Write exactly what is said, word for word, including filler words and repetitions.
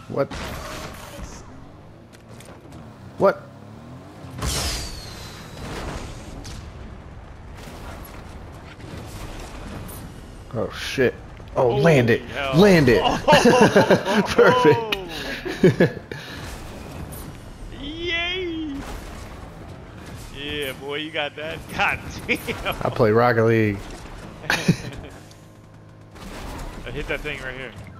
What? What? Oh shit. Oh, Holy land it. hell. Land it. Oh, Perfect. Yay! Yeah, boy, you got that. God damn. I play Rocket League. I hit that thing right here.